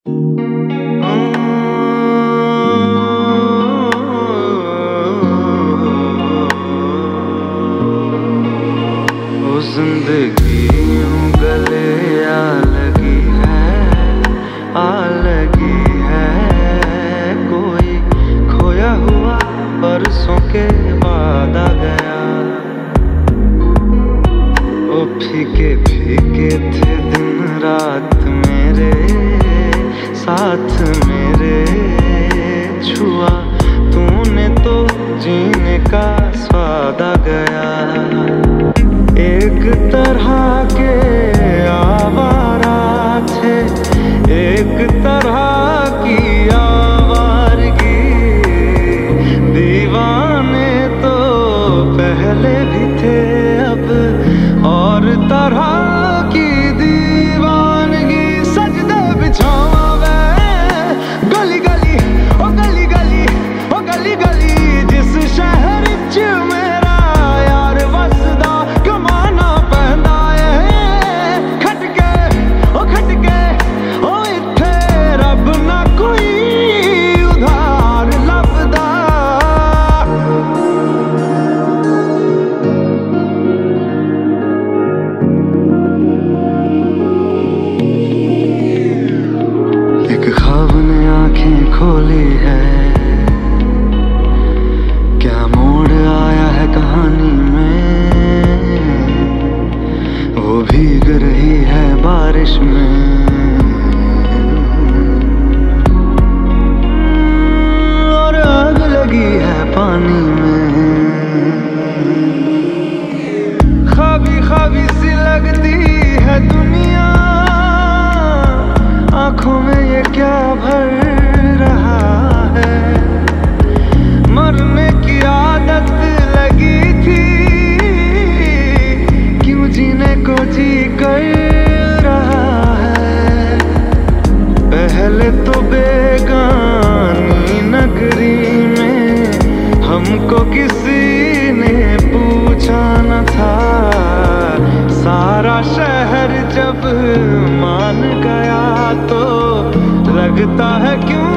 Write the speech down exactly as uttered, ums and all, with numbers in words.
जिंदगी यूं गले आ लगी है, आ लगी है। कोई खोया हुआ परसों के बाद आ गया। ओ फीके फीके थे दिन रात मेरे साथ मेरे, छुआ तूने तो जीने का स्वाद आ गया। एक तरह के आवारा थे, एक तरह की आवारगी। दीवाने तो पहले भी थे, अब और तरह की दीवानगी। सजदे बिछावे गली गली ओ गली गली ओ गली गली, जिस शहर च मेरा यार वसदा कमाना पैंदा है। खटके ओ खटके ओ इत्थे रब ना कोई उधार लभदा। एक ख्वाब ने आंखें खोली है, क्या मोड़ आया है कहानी में। वो भीग रही है बारिश में, और आग लगी है पानी में। ख्वाबी ख्वाबी सी लगती है दुनिया, आंखों में ये क्या भर रहा है। मरने की आदत लगी थी, क्यों जीने को जी कर रहा है। पहले तो बेगानी नगरी में हमको किसी ने पूछा न था। सारा शहर जब मान गया तो लगता है क्यों